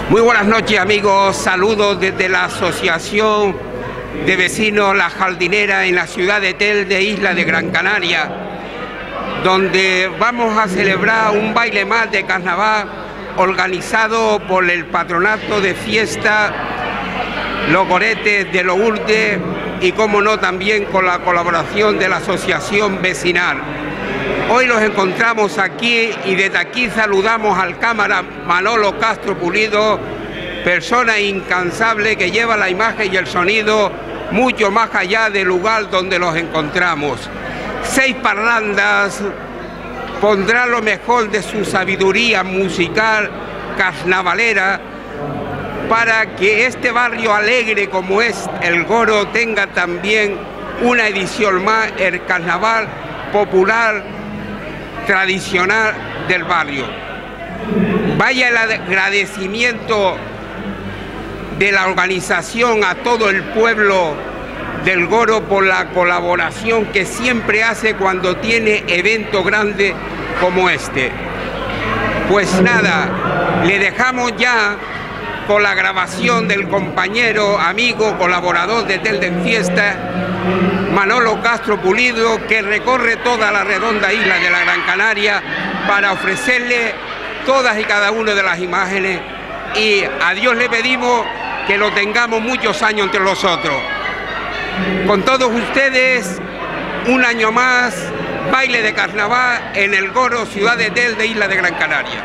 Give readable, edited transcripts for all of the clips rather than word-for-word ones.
Muy buenas noches, amigos, saludos desde la Asociación de Vecinos La Jardinera en la ciudad de Telde, isla de Gran Canaria, donde vamos a celebrar un baile más de carnaval organizado por el Patronato de Fiesta Los Goretes de Lourdes y, como no, también con la colaboración de la Asociación Vecinal. Hoy nos encontramos aquí y desde aquí saludamos al cámara Manolo Castro Pulido, persona incansable que lleva la imagen y el sonido mucho más allá del lugar donde nos encontramos. 6 parrandas pondrá lo mejor de su sabiduría musical carnavalera para que este barrio alegre como es el Goro tenga también una edición más, el carnaval popular tradicional del barrio. Vaya el agradecimiento de la organización a todo el pueblo del Goro por la colaboración que siempre hace cuando tiene eventos grandes como este. Pues nada, le dejamos ya con la grabación del compañero, amigo, colaborador de Telde en Fiesta, Manolo Castro Pulido, que recorre toda la redonda isla de la Gran Canaria para ofrecerle todas y cada una de las imágenes, y a Dios le pedimos que lo tengamos muchos años entre nosotros. Con todos ustedes, un año más, baile de carnaval en el Goro, ciudad de Telde, isla de Gran Canaria.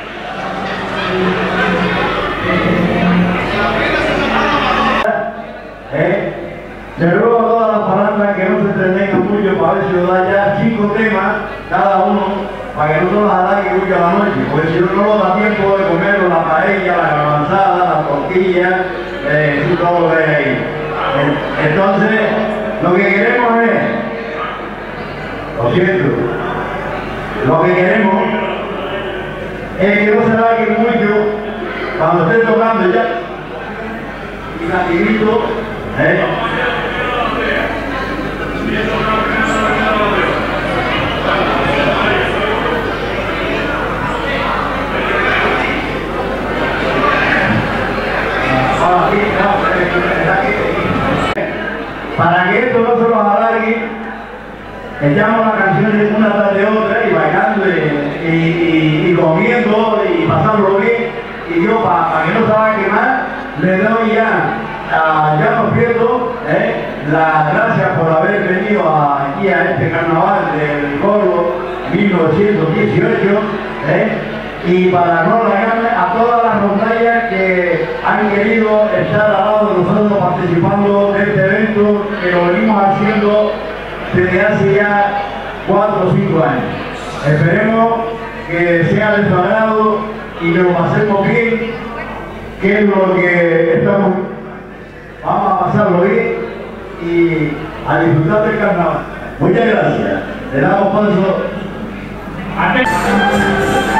Se ruego a todas las parandas que no se entretengan mucho para ver si nos da ya 5 temas cada uno, para que no nos alargue mucho la noche, porque si no nos da tiempo de comer la paella, la garbanzada, la tortilla, todo lo que hay ahí. Entonces, lo que queremos es, lo siento, lo que queremos es que no se alargue mucho cuando esté tocando ya, y rapidito, para que esto no se nos alargue, echamos las canciones una tras de otra y bailando y comiendo y pasando bien, y yo para que no se vaya a quemar le doy ya Llano Prieto las gracias por haber venido aquí a este carnaval del Goro 1918, y para no alargarme a todas las rondallas que han querido estar al lado de nosotros participando de este evento que lo venimos haciendo desde hace ya 4 o 5 años. Esperemos que sea de su agrado y que lo pasemos bien, que es lo que estamos. Vamos a pasarlo bien y a disfrutar del carnaval. Muchas gracias. Le damos paso a...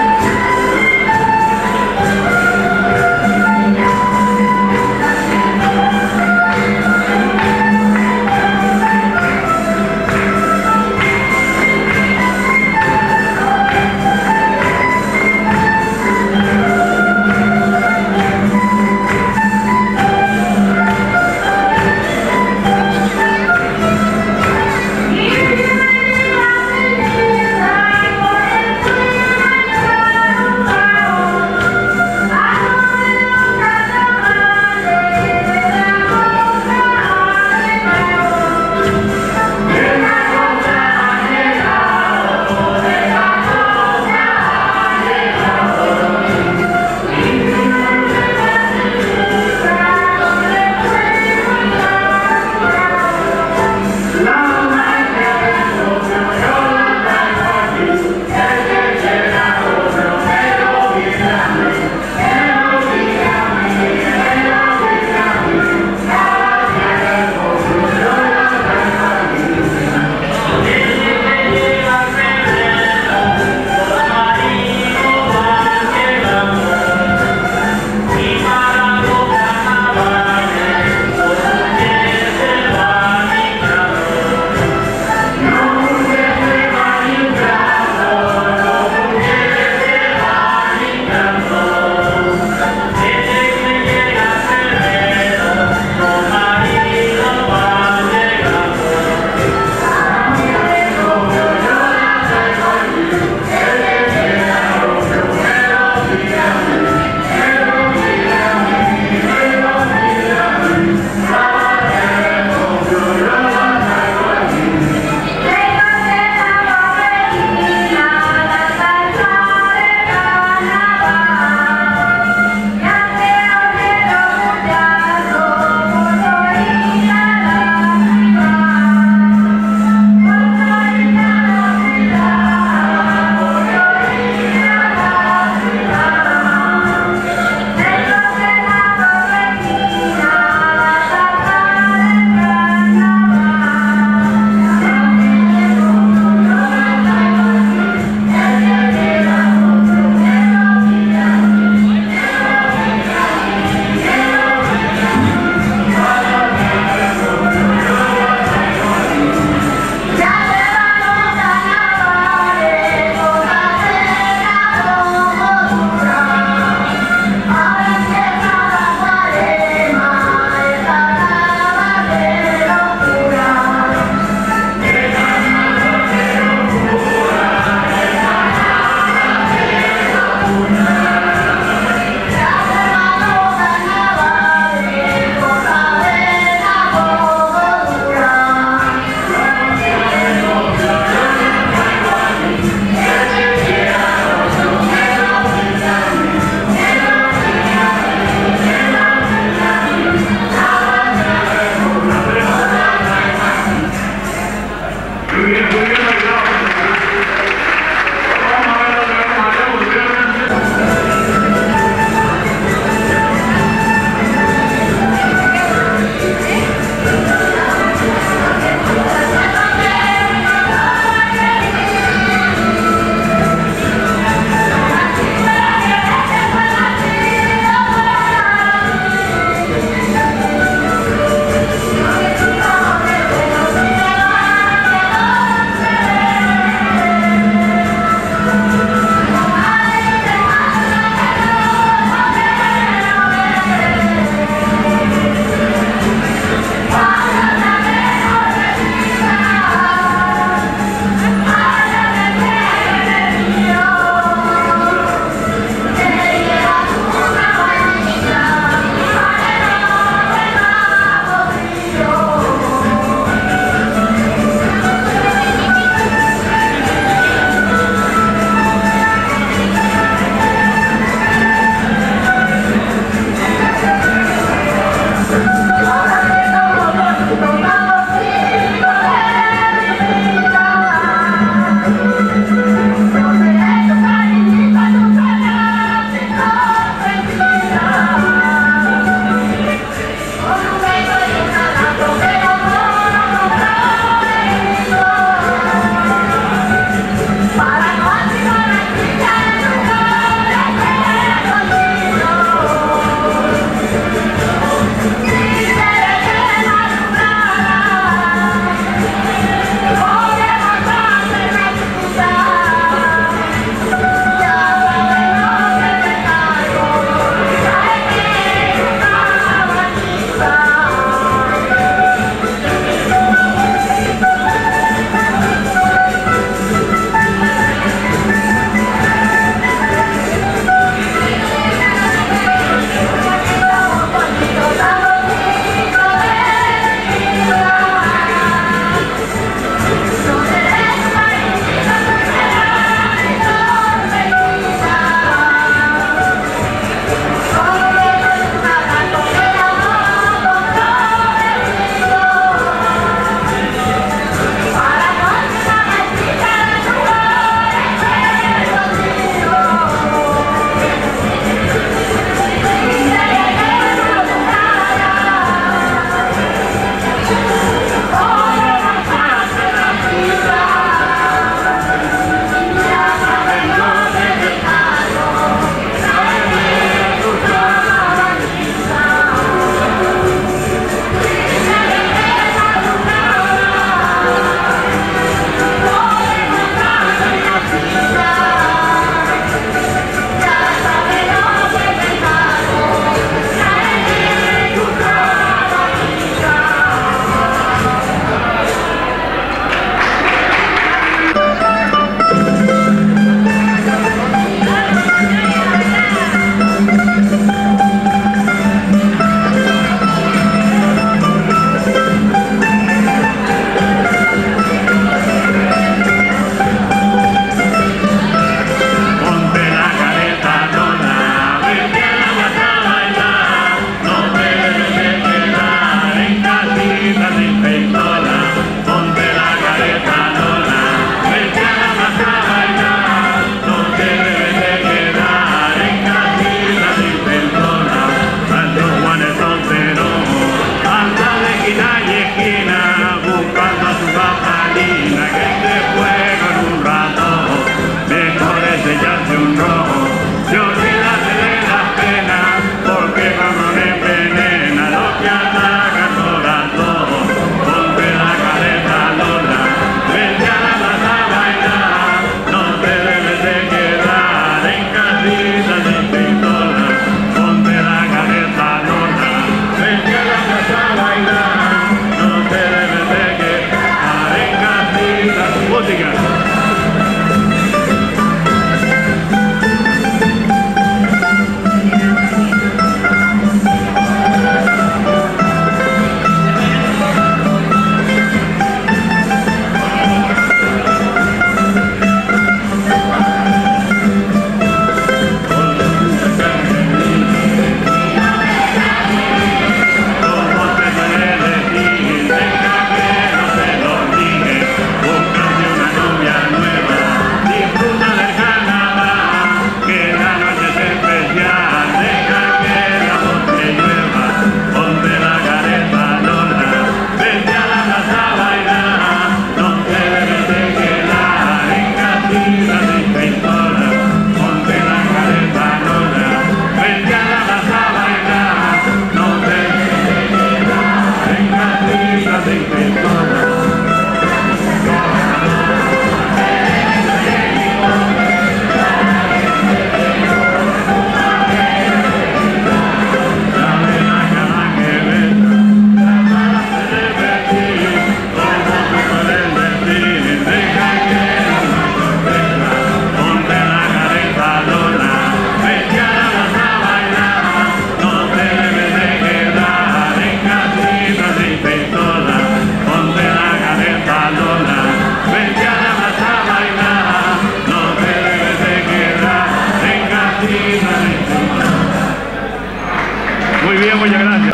Muy bien, muchas gracias.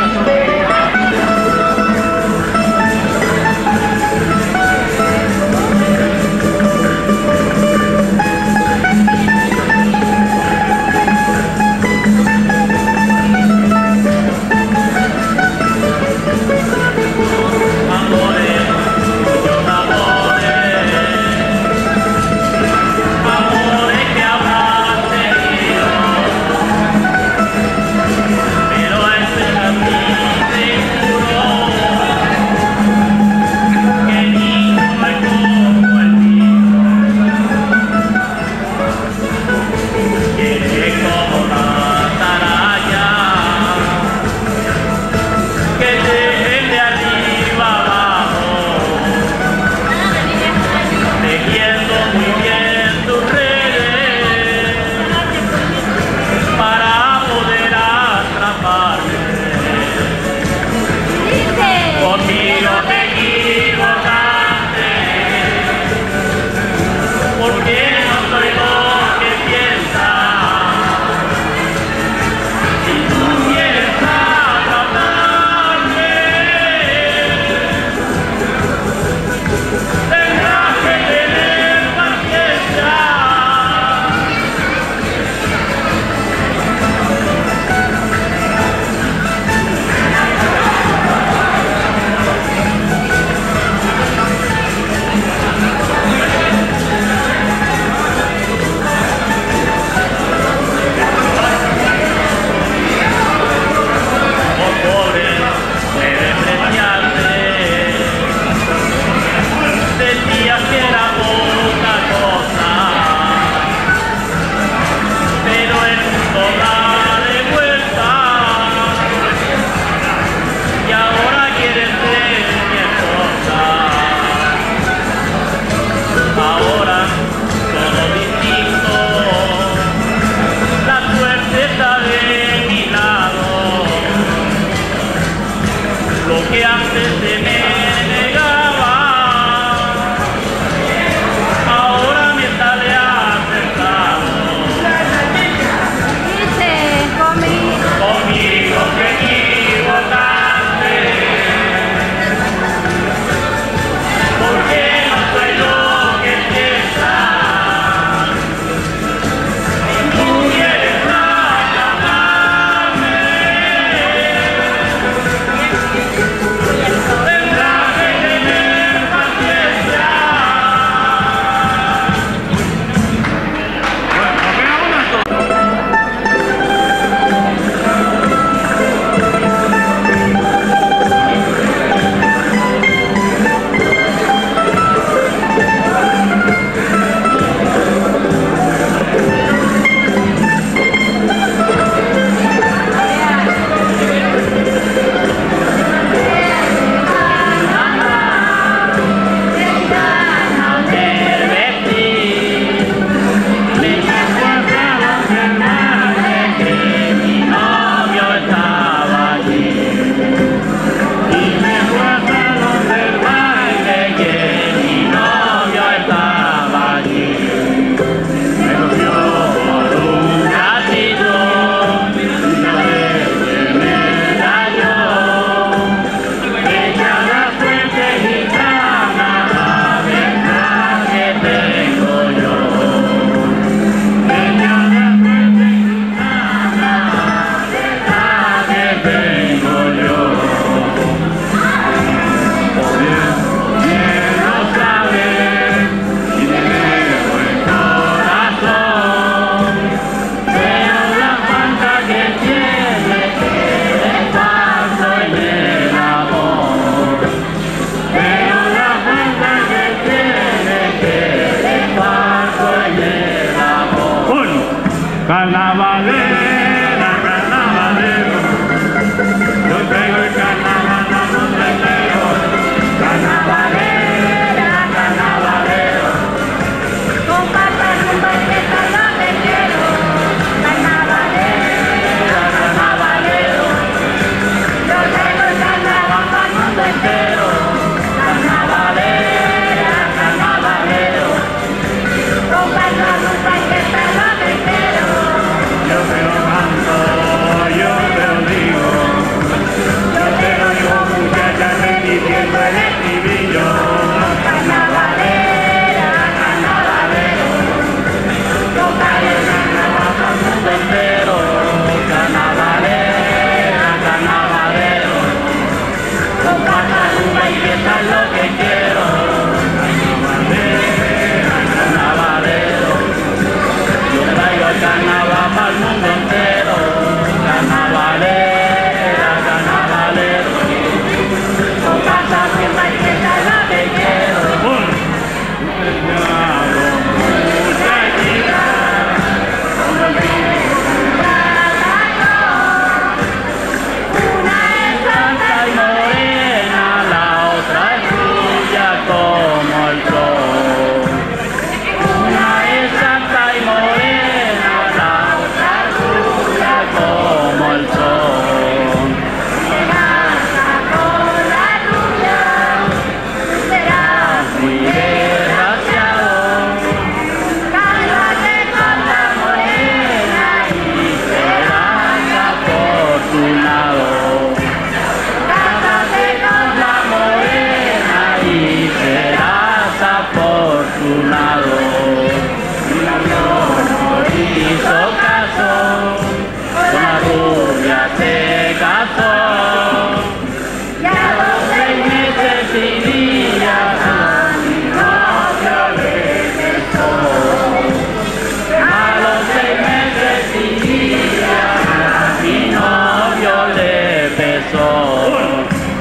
Yes.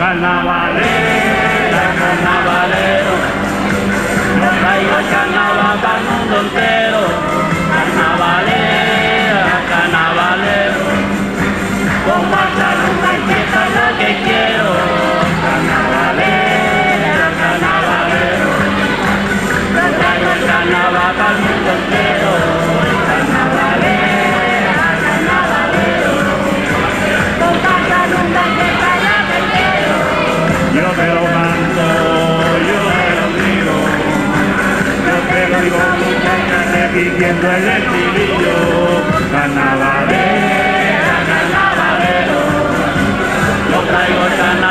Carnavalera, carnavalero, yo traigo el carnaval para el mundo entero. Carnavalera, carnavalero, con marcha, rumba y fiesta es lo que quiero. Carnavalera, carnavalero, yo traigo el carnaval para el mundo entero. Carnavalera, carnavalero, con marcha, rumba y fiesta es lo que quiero. Yo te lo canto, yo te lo digo, yo te lo digo, muchachas, repitiendo el estribillo. Carnavalera, carnavalero, yo traigo el carnaval.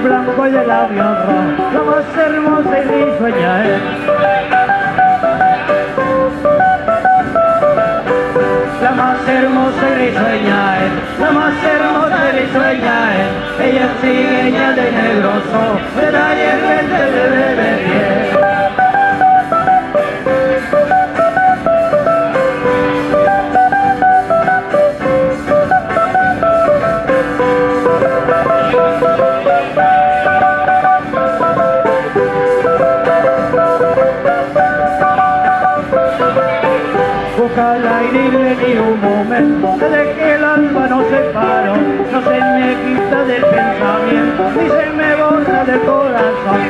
blanco y de labios rojos, la más hermosa y risueña es. La más hermosa y risueña es, la más hermosa y risueña es. Ella es cigueña de negros ojos, de taller verde de bebé. Busca el aire y vení un momento, desde que el alba no se paró, no se me quita del pensamiento, ni se me borra del corazón.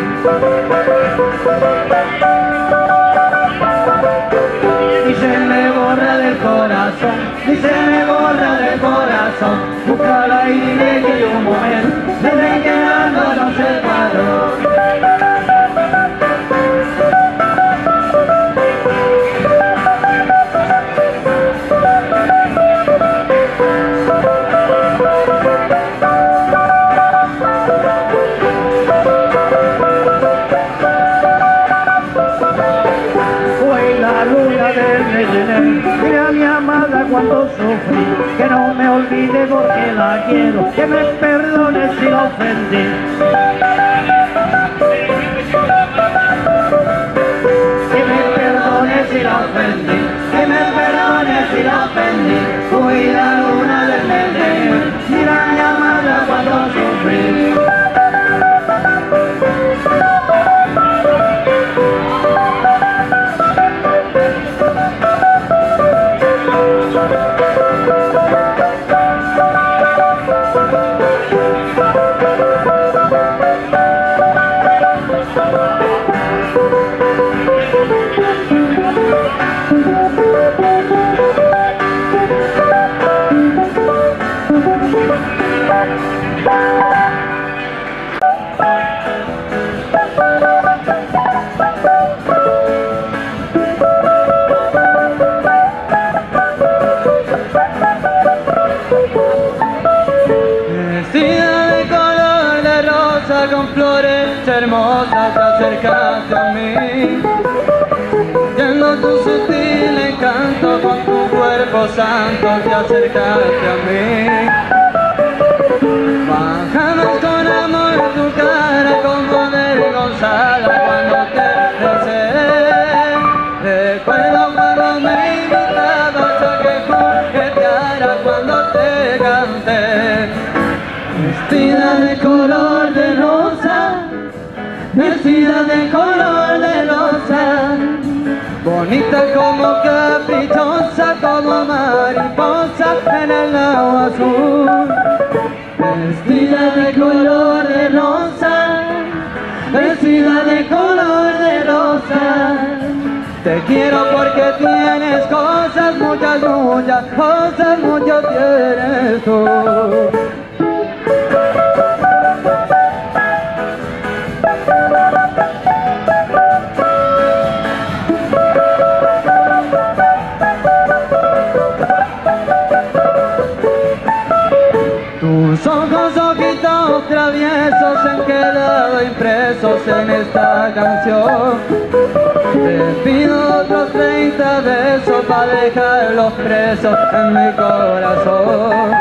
Ni se me borra del corazón, ni se me borra del corazón. Busca el aire y vení un momento, desde que el alba no se paró. Mira a mi amada cuando sufrí, que no me olvide porque la quiero, que me perdone si la ofendí. Que me perdone si la ofendí, que me perdone si la ofendí. Fui la luna del mes, mira a mi amada cuando sufrí. Con flores hermosas te acercaste a mí, viendo tu sutil encanto, con tu cuerpo santo te acercaste a mí. Bajamos con amor tu cara como avergonzada cuando te besé. Recuerdo cuando me invitabas a que jugueteara cuando te canté. Vestida de color de rosa, vestida de color de rosa, bonita como caprichosa, como mariposa en el agua azul. Vestida de color de rosa, vestida de color de rosa, te quiero porque tienes cosas, muchas, muchas cosas, mucho tienes tú. Tus ojos, ojitos traviesos han quedado impresos en esta canción. Te pido otros 30 besos para dejarlos presos en mi corazón.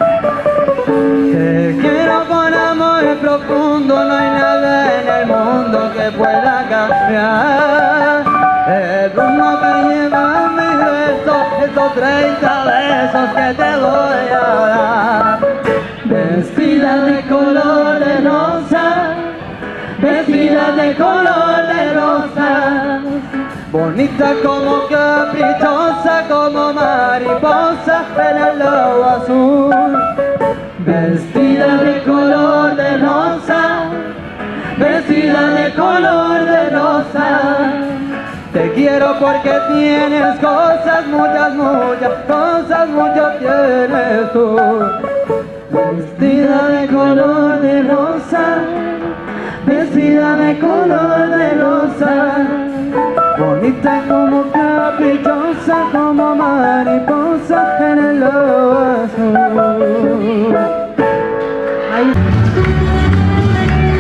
Te quiero con amor profundo, no hay nada en el mundo que pueda cambiar el rumbo que llevan mis besos, esos 30 besos que te voy a dar. Vestida de color de rosa, vestida de color de rosa, bonita como caprichosa, como mariposa en el lobo azul. Vestida de color de rosa, vestida de color de rosa, te quiero porque tienes cosas, muchas, muchas cosas, mucho tienes tú. Vestida de color de rosa, vestida de color de rosa, bonita como caprichosa, como mariposa en el lobo azul. Ahí.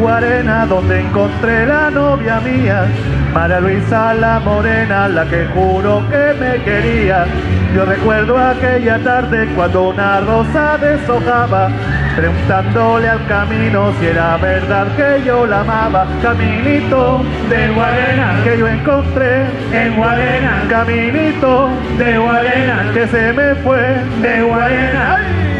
Guarena, donde encontré la novia mía, María Luisa la morena, la que juró que me quería. Yo recuerdo aquella tarde cuando una rosa deshojaba, preguntándole al camino si era verdad que yo la amaba. Caminito de Guarena que yo encontré en Guarena, caminito de Guarena que se me fue de Guarena.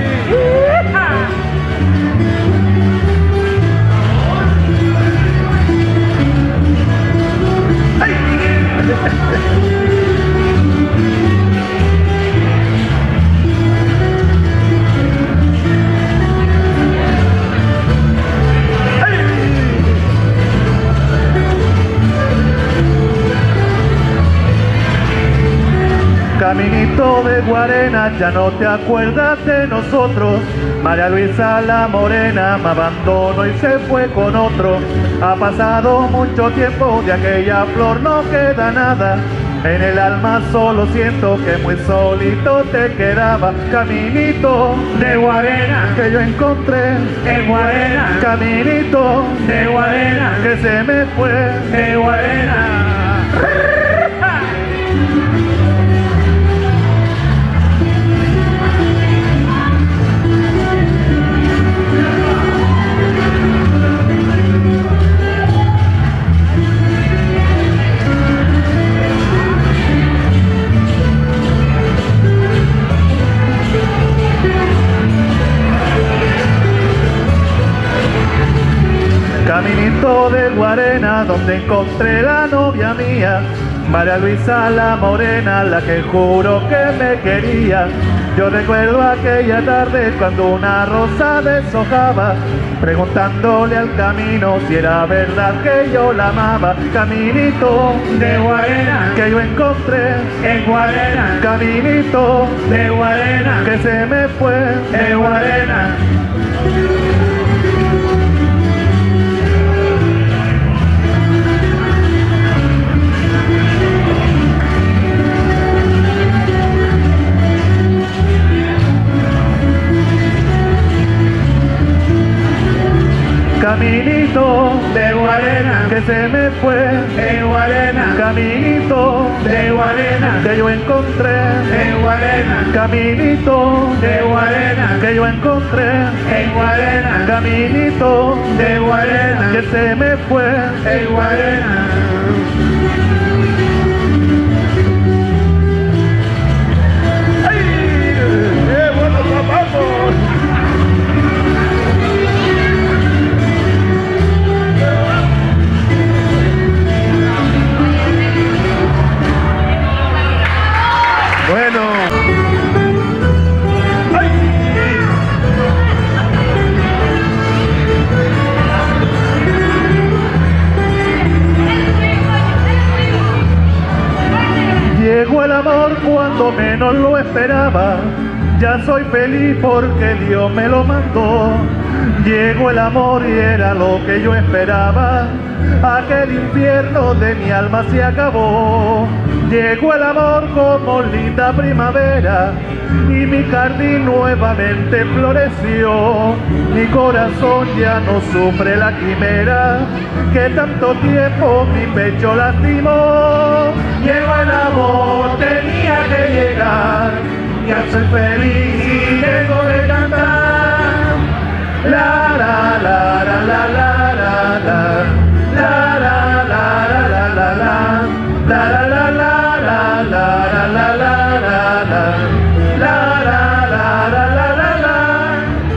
Caminito de Guarena, ya no te acuerdas de nosotros. María Luisa la morena me abandonó y se fue con otro. Ha pasado mucho tiempo, de aquella flor no queda nada. En el alma solo siento que muy solito te quedaba. Caminito de Guarena que yo encontré en Guarena, caminito de Guarena que se me fue de Guarena. Caminito de Guarena, donde encontré la novia mía, María Luisa la morena, la que juró que me quería. Yo recuerdo aquella tarde cuando una rosa deshojaba, preguntándole al camino si era verdad que yo la amaba. Caminito de Guarena que yo encontré en Guarena, caminito de Guarena que se me fue de Guarena. Caminito de Guarena que se me fue en Guarena, caminito de Guarena que yo encontré en Guarena, caminito de Guarena que yo encontré en Guarena, caminito de Guarena que se me fue en Guarena. Bueno, llegó el amor cuando menos lo esperaba. Ya soy feliz porque Dios me lo mandó. Llegó el amor y era lo que yo esperaba. Aquel infierno de mi alma se acabó. Llegó el amor como linda primavera y mi jardín nuevamente floreció. Mi corazón ya no sufre la quimera que tanto tiempo mi pecho lastimó. Llegó el amor, tenía que llegar. Ya soy feliz y tengo que cantar. La la la la la la la la. La la la la la la la. La la la la la la la la la la. La la la la la la la.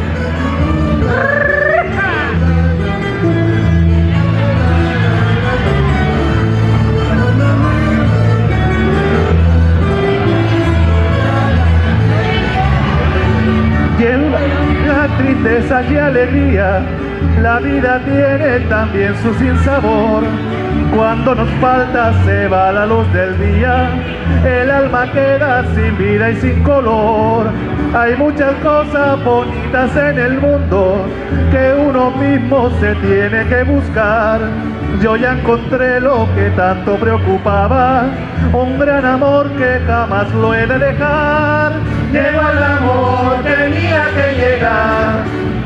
La tristeza y alegría, la vida tiene también su sinsabor. Cuando nos falta se va la luz del día, el alma queda sin vida y sin color. Hay muchas cosas bonitas en el mundo que uno mismo se tiene que buscar. Yo ya encontré lo que tanto preocupaba, un gran amor que jamás lo he de dejar. Llegó el amor, tenía que llegar.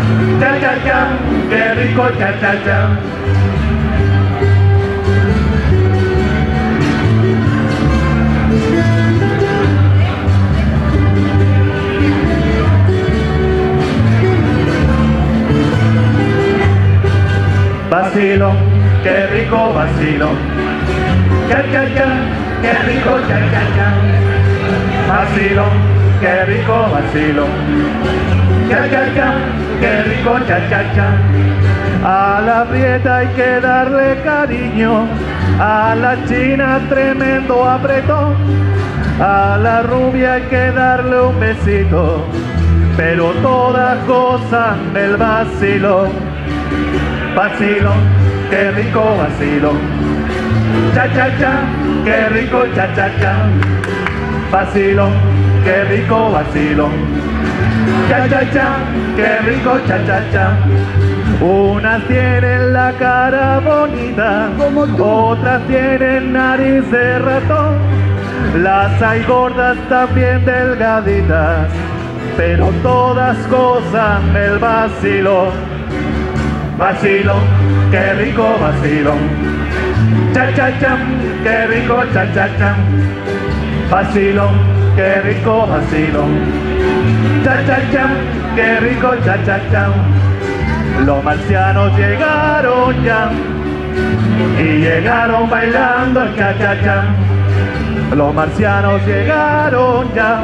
cha cha cha, qué rico cha cha cha. Vacilo, qué rico vacilo, cha cha cha, qué rico cha cha cha. Vacilo, qué rico vacilo, cha cha cha, qué rico cha cha cha. A la prieta hay que darle cariño, a la china tremendo apretón, a la rubia hay que darle un besito, pero todas gozan del vacilo. Vacilo, qué rico vacilo, cha cha cha, qué rico cha cha cha. Vacilo, qué rico vacilo, cha cha cha, qué rico cha cha cha. Unas tienen la cara bonita, otras tienen nariz de ratón. Las hay gordas también delgaditas, pero todas gozan del vacilo. Vacilo, qué rico vacilo, cha cha cha, qué rico cha cha cha. Vacilo, qué rico vacilo, cha cha cha, qué rico cha cha cha. Los marcianos llegaron ya y llegaron bailando el cha cha cha. Los marcianos llegaron ya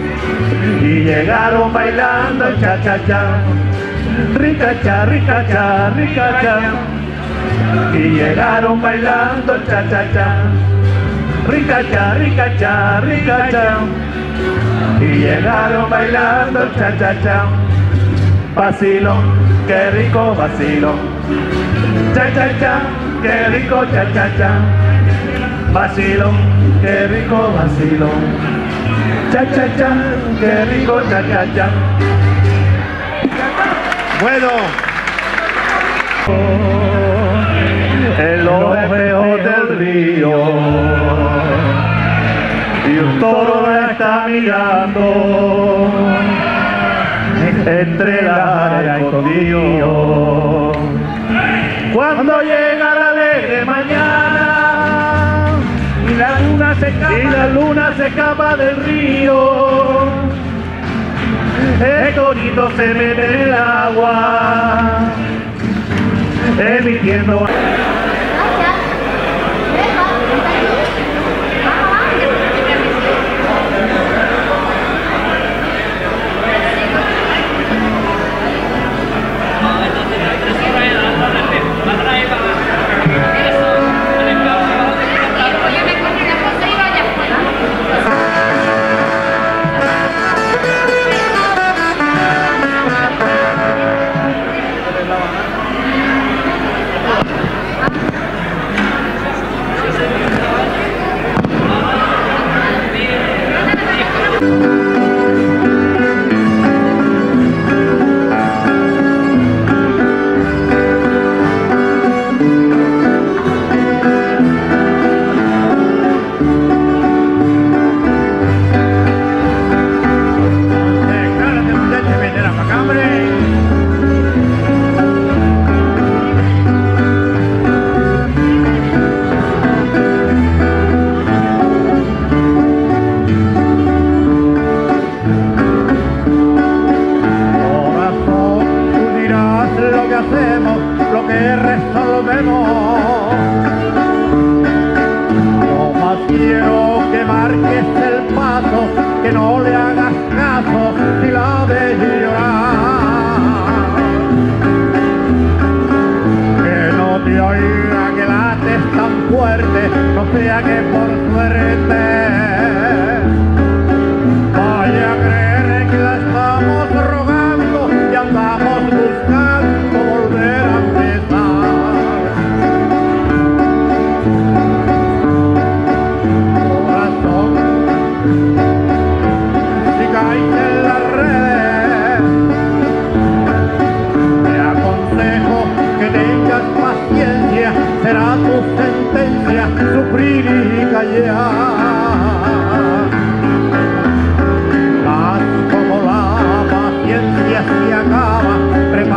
y llegaron bailando el cha cha cha. Rica cha, rica cha, rica cha. Y llegaron bailando el cha cha cha. Rica cha, rica cha, rica cha. Y llegaron bailando el cha cha cha. Vacilo, qué rico vacilo, cha cha cha, qué rico cha cha cha. Vacilo, qué rico vacilo, cha cha cha, qué rico cha cha cha. Bueno, en los espejos del río y un toro la está mirando entre la arena escondido. Cuando llega la alegre mañana y la luna se escapa del río, el torito se mete en el agua, emitiendo. que no le hagas caso si la ves llorar. Que no te oiga que lates tan fuerte, no sea que por suerte vaya a creer que la estamos rogando y andamos buscando volver a empezar. Corazón, si caes en las redes, te aconsejo que tengas paciencia, será tu sentencia sufrir y callar. Haz como la paciencia se acaba, prepara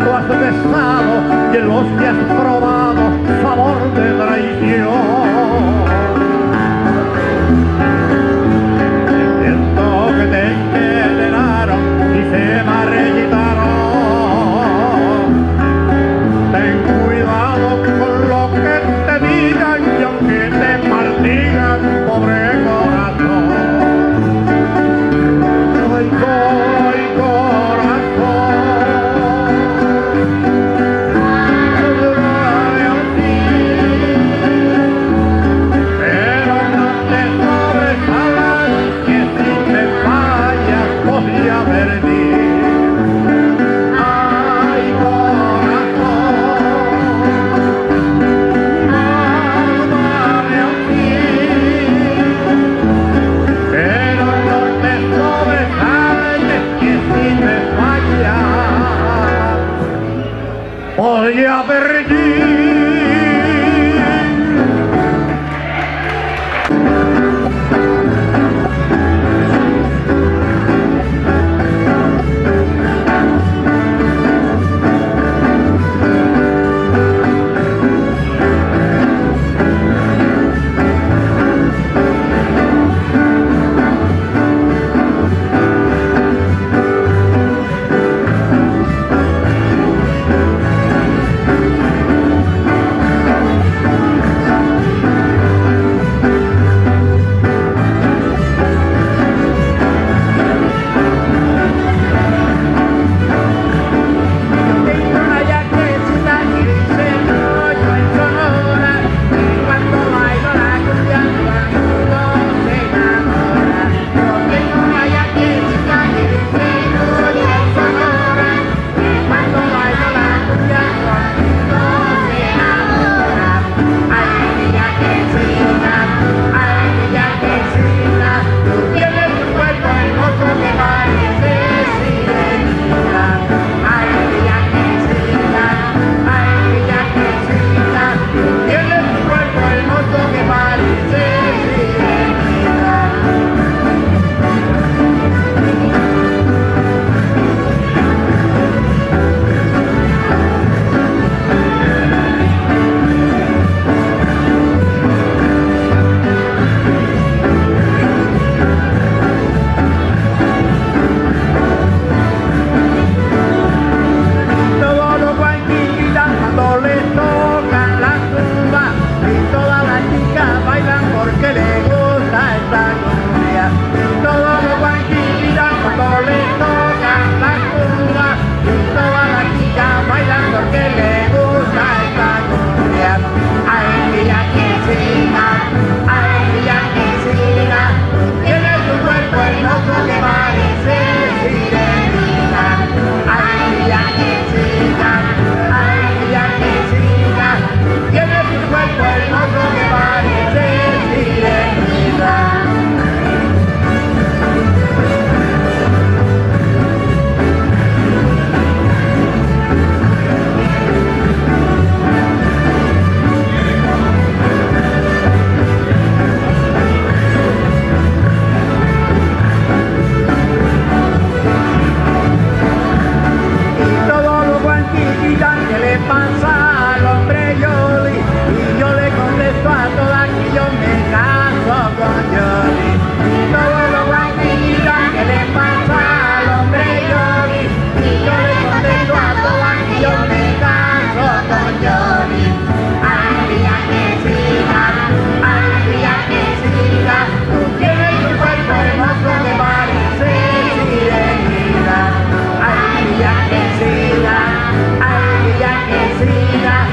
lo has besado y en los que has probado sabor de traición. Siento que te envenenaron y se marchitaron. Ten cuidado con lo que te digan y aunque te maldigan, pobre corazón. Ay, podría perder. Ay, ya que siga,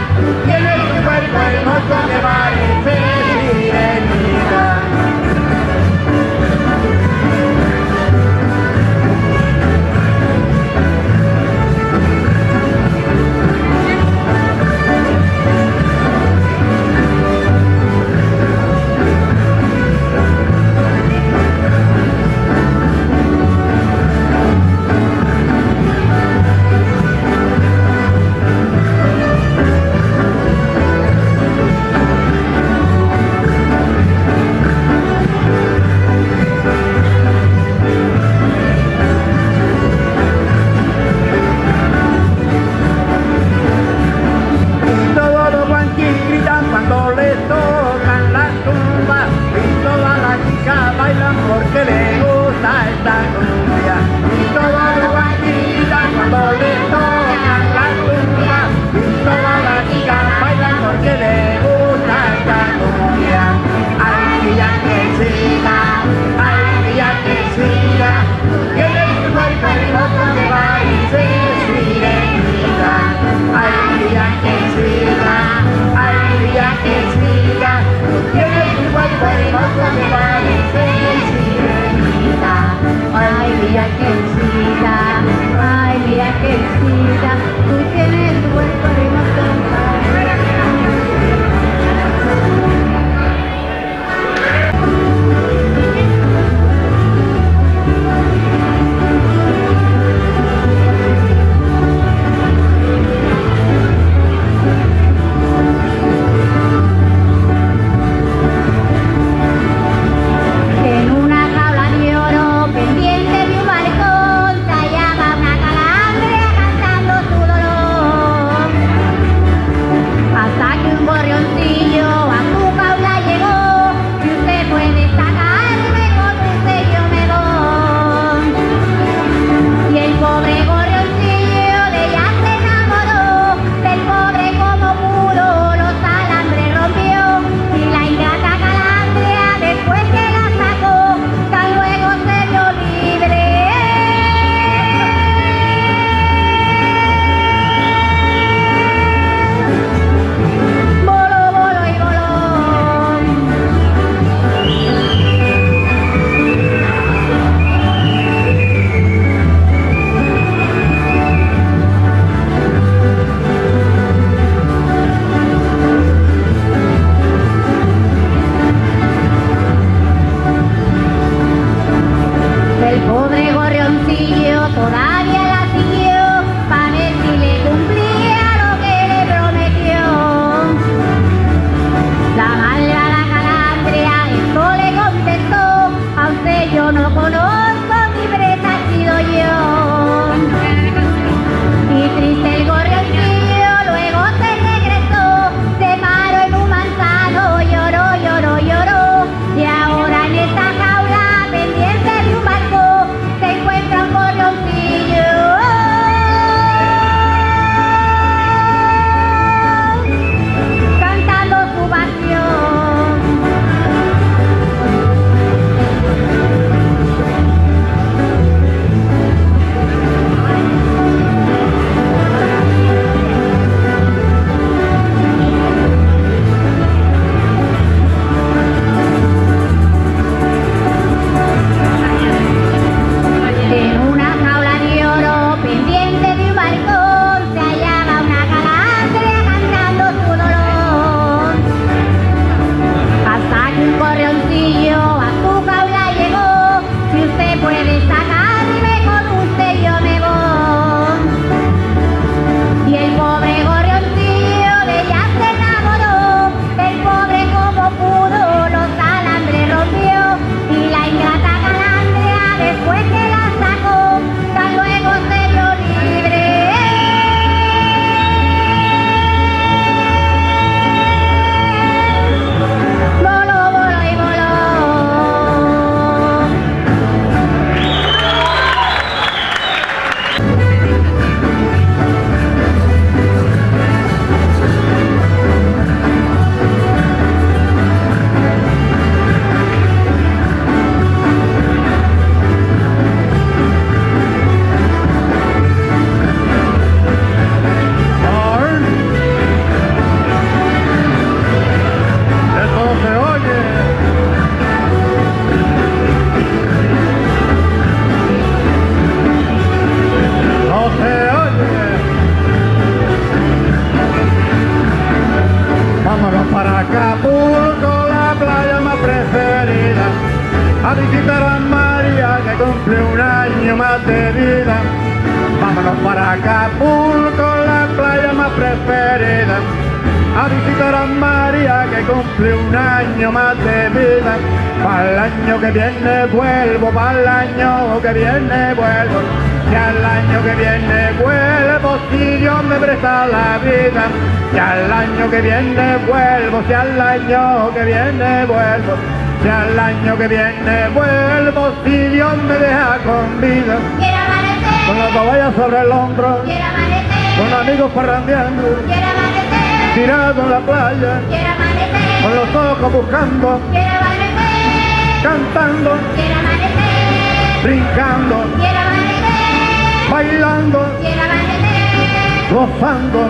visitar a María que cumple un año más de vida. Vámonos para Acapulco, la playa más preferida. A visitar a María que cumple un año más de vida. Para el año que viene vuelvo, para el año que viene vuelvo. Si al año que viene vuelvo, si Dios me presta la vida. Si al año que viene vuelvo, si al año que viene vuelvo. Si al año que viene vuelvo, si Dios me deja con vida. Quiero amanecer, Con la toalla sobre el hombro, quiero amanecer, con amigos parrandeando, quiero amanecer, tirado en la playa, quiero amanecer, con los ojos buscando, quiero amanecer, cantando, quiero amanecer, brincando, quiero amanecer, bailando, quiero amanecer. gozando.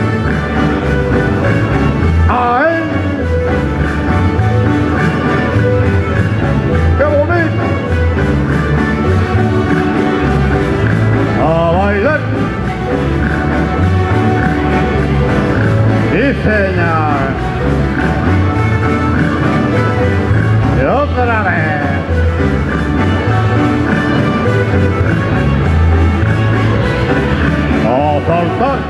¡Ay! ¡Qué bonito! A bailar. Sí, señor. Y otra vez. A saltar.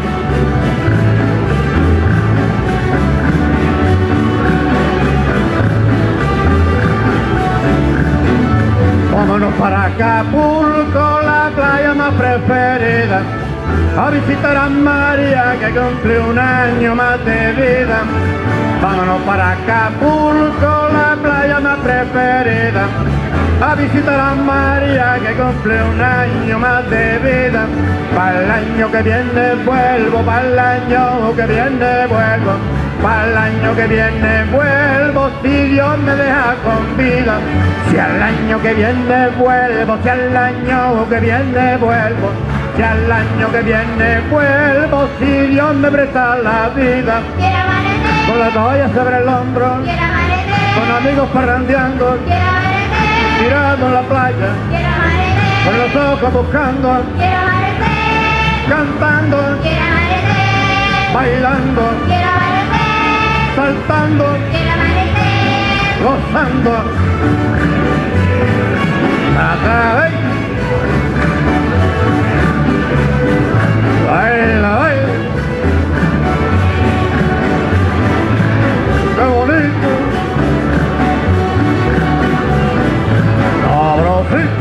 Vámonos para Acapulco, la playa más preferida. A visitar a María que cumple un año más de vida. Vámonos para Acapulco, la playa más preferida. A visitar a María que cumple un año más de vida. Para el año que viene vuelvo, para el año que viene vuelvo. Para el año que viene vuelvo, si Dios me deja con vida. Si al año que viene vuelvo, si al año que viene vuelvo. Si al año que viene vuelvo, si Dios me presta la vida. Quiero amanecer, Con la toalla sobre el hombro, quiero amanecer, con amigos parrandeando, quiero amanecer, tirado en la playa, quiero amanecer, con los ojos buscando, quiero amanecer, cantando, quiero amanecer, bailando, quiero amanecer, saltando, quiero amanecer. gozando. Otra vez. Baila, baila. Qué bonito. Sabrosito.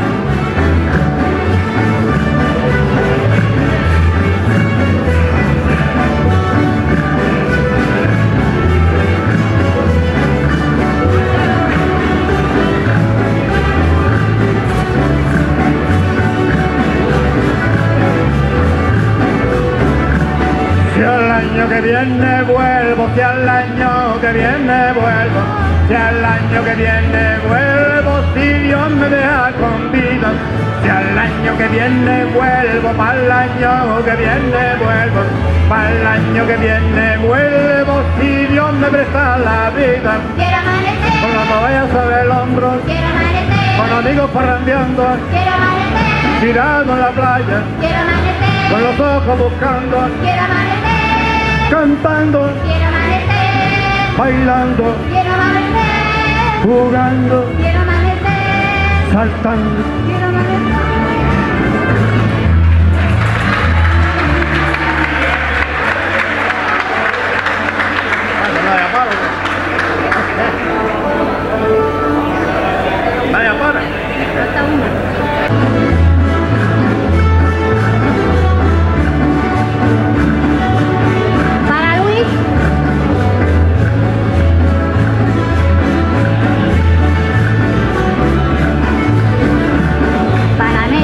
Si al año que viene vuelvo, si al año que viene vuelvo, si al año que viene vuelvo, si Dios me deja con vida. Si al año que viene vuelvo, para el año que viene vuelvo, para el año que viene vuelvo, si Dios me presta la vida. Quiero amanecer, Con la toalla sobre el hombro, quiero amanecer, con amigos parrandeando, quiero amanecer, tirado en la playa, quiero amanecer, con los ojos buscando, quiero amanecer, cantando, quiero amanecer, bailando, quiero amanecer, jugando, quiero amanecer, saltando. quiero amanecer. Vaya para. Falta una. Para Luis. Para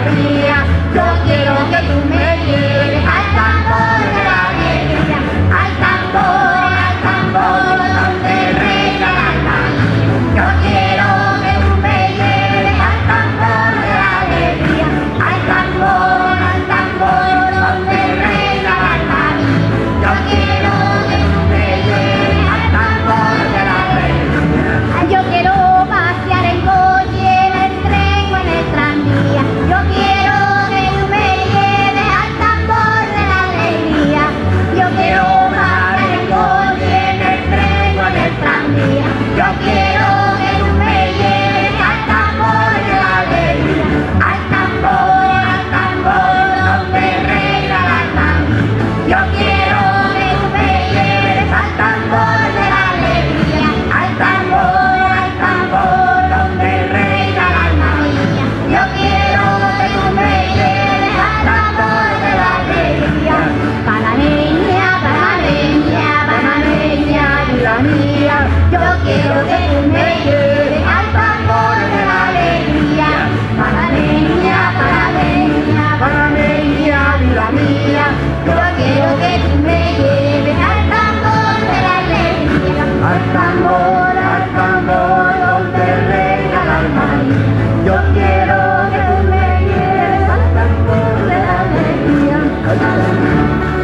mía. Yo quiero que tú me lleves al tambor de la alegría, al tambor donde reina la alma. Yo quiero que tú me lleves al tambor de la alegría, al tambor donde reina la alma. Yo quiero que tú me lleves al tambor de la alegría. Yo quiero pasear en coche, en el tren o en el tranvía. Yo quiero que tú me lleves al tambor de la alegría. Yo quiero pasear en coche, en el tren o en el tranvía. Yo quiero que tú me lleves al tambor de la alegría, al tambor donde reina la alma. Yo quiero que tú me lleves al tambor de la alegría, al tambor donde reina la alma mía. Yo quiero que tú me lleves al tambor de la alegría. Panameña, panameña, panameña, vida mía. Yo quiero que tú me lleves al tambor de la alegría. Panameña, panameña, panameña, vida mía. Yo quiero que tú me lleves al tambor de la alegría, al tambor donde reina la alma mía. Yo quiero que tú me lleves al tambor de la alegría, al tambor.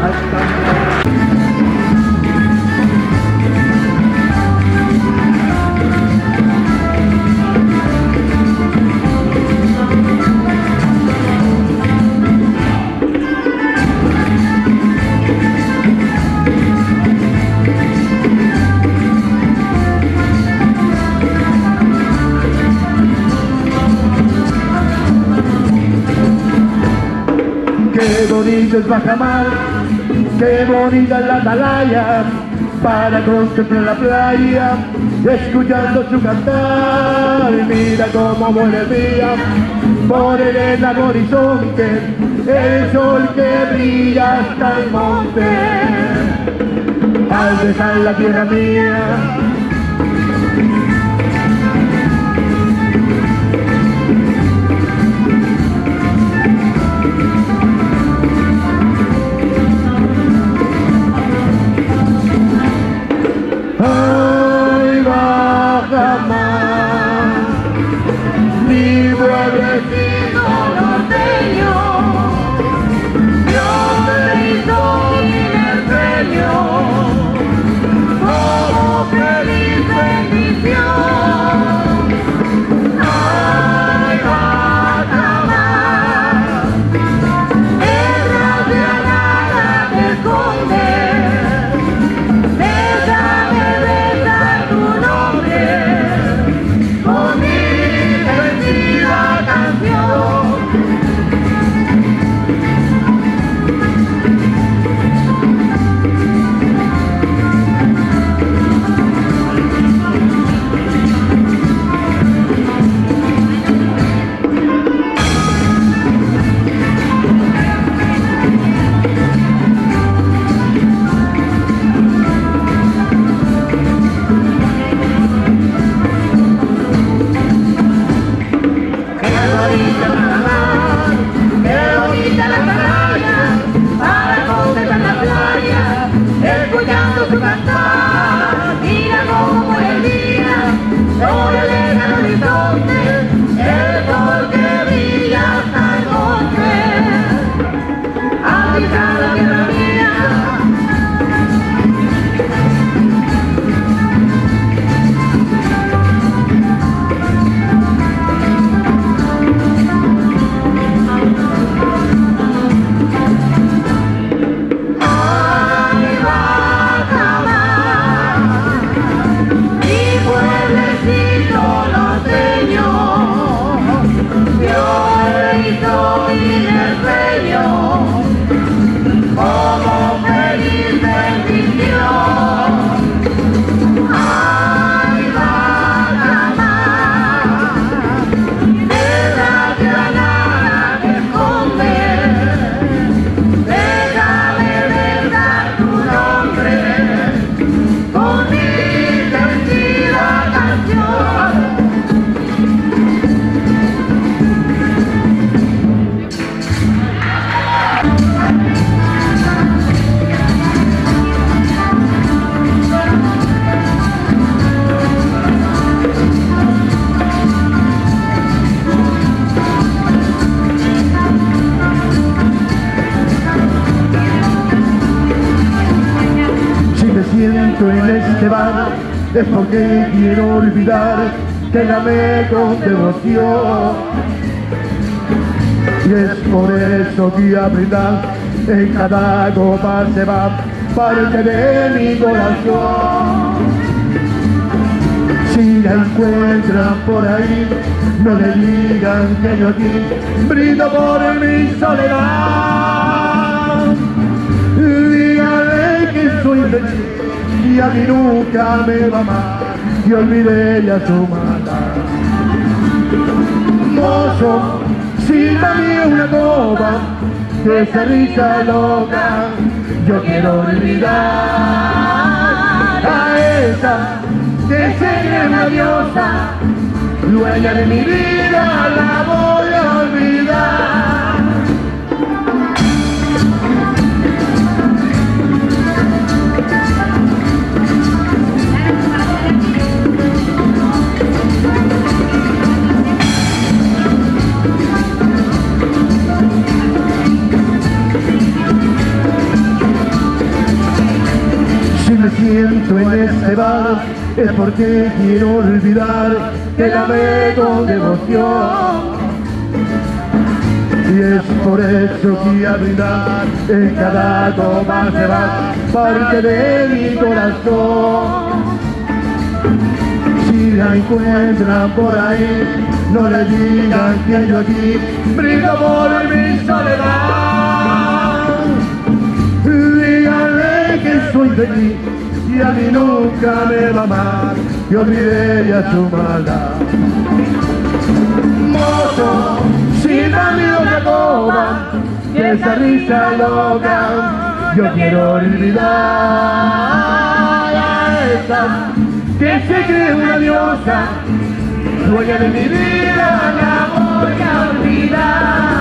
Qué bonito es Bajamar, qué bonita es la atalaya, para contemplar la playa, escuchando su cantar. Mira cómo muere el día, por el horizonte, el sol que brilla hasta el monte. Al besar la tierra mía, ay, Bajamar, mi pueblecito norteño, Dios me hizo sin empeño, como feliz bendición. Ay, Bajamar, tierra de nada te esconde. Déjame besar tu nombre con mi sentida canción. Qué bonita la atalaya, para contemplar la playa, escuchando su cantar. Mira cómo muere el día, sobre el lejano horizonte, el sol que brilla hasta el monte. Aquí está la tierra mía. Ay, Bajamar, mi pueblecito norteño, Dios me hizo sin empeño, como feliz bendición. Ay, Bajamar, tierra de nada te esconde. Déjame besar tu nombre con mi sentida canción. este bar es porque quiero olvidar que la amé con devoción. Y es por eso que a brindar en cada copa se va parte de mi corazón. Si la encuentran por ahí, no le digan que yo aquí brindo por mi soledad. Díganle que soy feliz y a mí nunca me va a amar, y olvidé ya su maldad. Mozo, sírvame una copa de esa risa loca, yo quiero olvidar a esa que se cree una diosa, dueña de mi vida, la voy a olvidar. Si me siento en este bar es porque quiero olvidar que la amé con devoción. Y es por eso que a brindar en cada copa se va parte de mi corazón. Si la encuentran por ahí, no le digan que yo aquí brindo por mi soledad. Díganle que soy feliz y a mí nunca me va a amar, y olvidé ya su maldad. Mozo, sírvame una copa de esa risa loca, yo quiero olvidar a esa que se cree una diosa, dueña de mi vida, la voy a olvidar.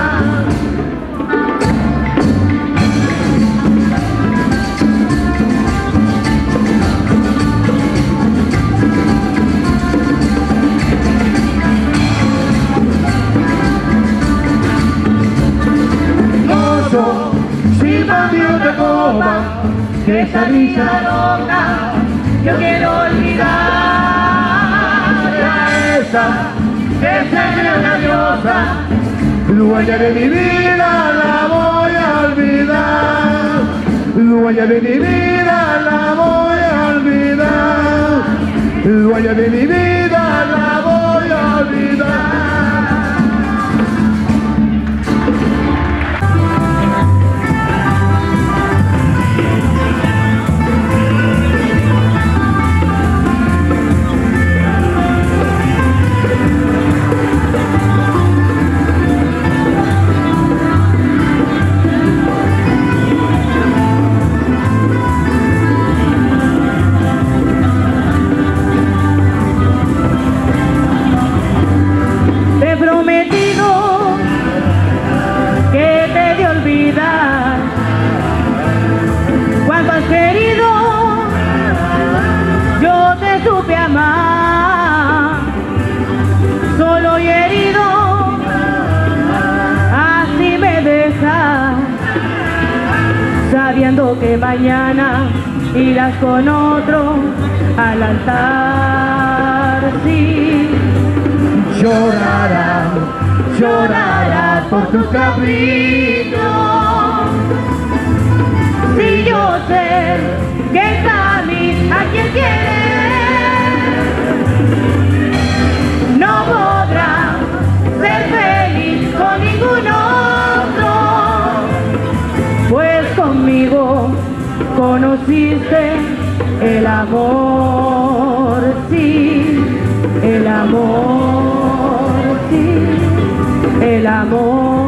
Sírvame otra copa de esa risa loca, yo quiero olvidar a esa que se cree una diosa, dueña de mi vida, la voy a olvidar. Dueña de mi vida, la voy a olvidar. Dueña de mi vida, la voy a olvidar. Sabiendo que mañana irás con otro al altar, sí. Llorarás, llorarás por tus caprichos. Si yo sé que Sammy a quien quieres no podrá ser feliz con ningún otro, pues conmigo conociste el amor, sí, el amor, sí, el amor.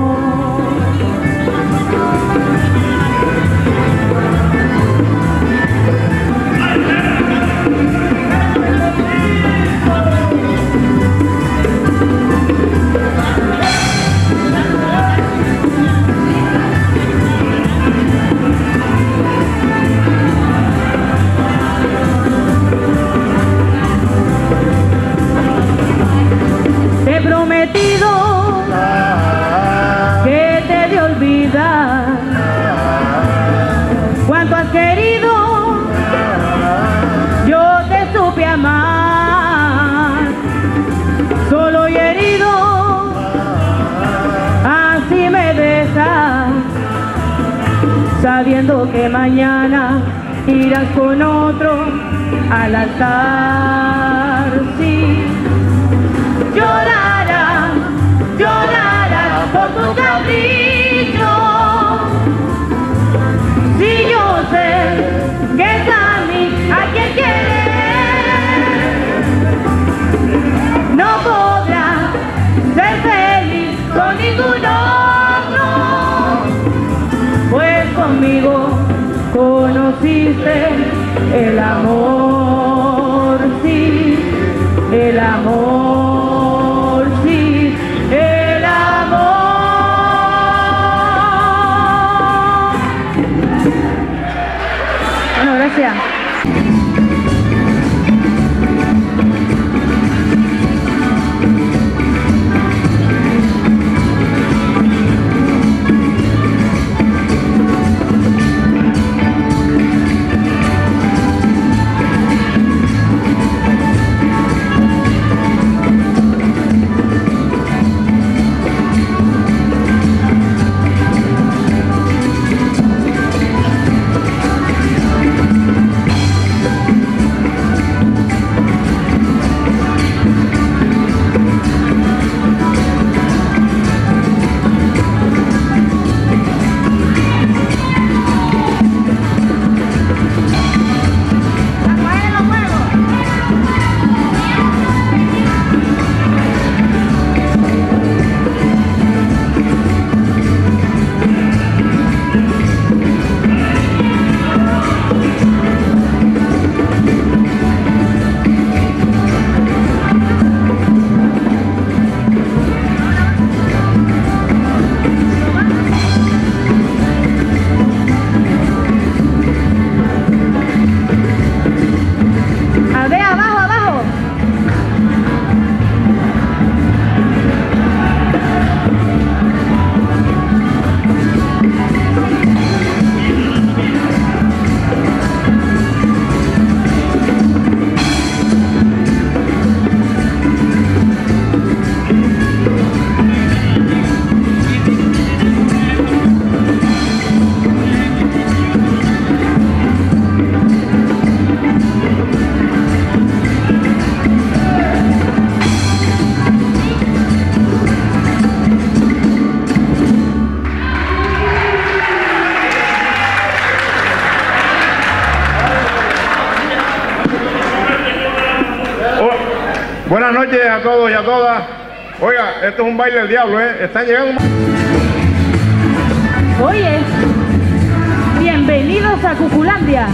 Te he prometido que te he de olvidar cuánto has querido. Yo sabiendo que mañana irás con otro al altar, sí. Llorarás, llorarás por tu capricho, si yo sé que es a mí a quien quieres, no podrás ser feliz con ningún otro, pues conmigo conociste el amor, sí, el amor, sí, el amor. Bueno, gracias. Buenas noches a todos y a todas. Oiga, esto es un baile del diablo, ¿eh? Están llegando... Oye, bienvenidos a Cuculandia.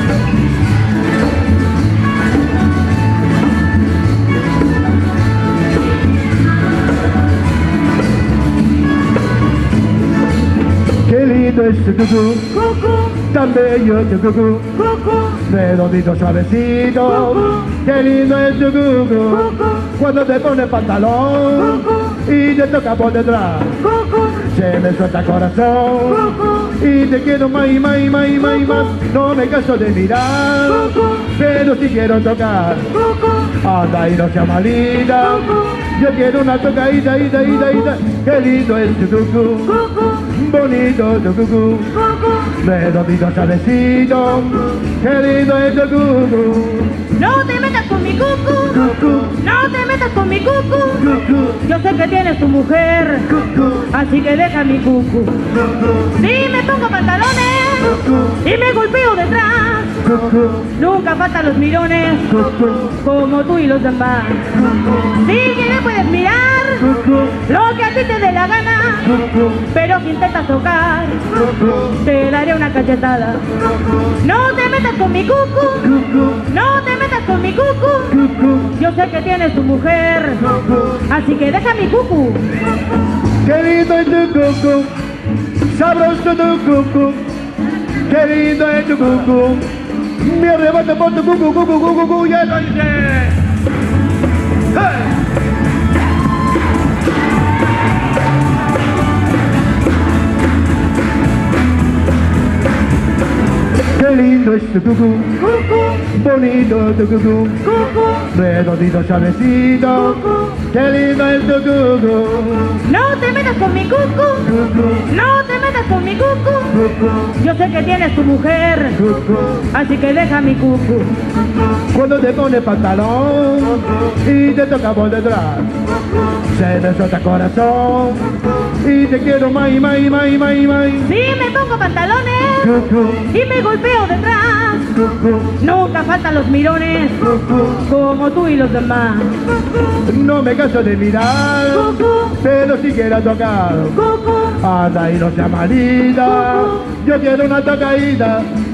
Qué lindo es tu cucú, tan bello tu cucú, redondito suavecito. Qué lindo es tu cucú, cuando te pones pantalón y te toca por detrás. Se me suelta el corazón y te quiero más y más y más y más y más. No me canso de mirar, pero si quiero tocar. Anda y no sea malita, yo quiero una tocadita, ida. Qué lindo es tu cucú, bonito tu cucú, redondito suavecito. Qué lindo es tu cucú. No te metas con mi cucú, no te metas con mi cucú. Yo sé que tienes tu mujer, así que deja mi cucú. Si me pongo pantalones y me golpeo detrás, nunca faltan los mirones como tú y los demás. Sí que me puedes mirar lo que a ti te dé la gana, pero si intentas tocar te daré una cachetada. No te metas con mi cucú, no te metas con mi cucú. Yo sé que tienes tu mujer, así que deja mi cucú. Qué lindo es tu cucú, sabroso tu cucú. Qué lindo es tu cucú, me arrebato por tu cucú, ya lo hice. ¡Hey! Qué lindo es tu cucú, bonito tu cucú, redondito suavecito. qué lindo es tu cucu. No te metas con mi cucu, no te metas con mi cucu. Yo sé que tienes tu mujer, así que deja mi cucu. Cuando te pones pantalón y te toca por detrás, se me suelta el corazón y te quiero más. Si me pongo pantalones y me golpeo detrás, nunca faltan los mirones como tú y los demás. No me canso de mirar, pero si quiero tocar, anda y no sea malita, yo quiero una tocadita